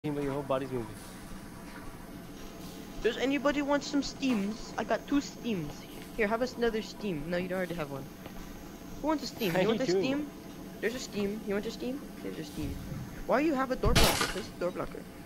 but your whole body's moving. Does anybody want some steams? I got 2 steams. Here, have us another steam. No, you don't already have one. Who wants a steam? How You you want a doing? steam? There's a steam. You want a steam? There's a steam. Why you have a door blocker? There's a door blocker.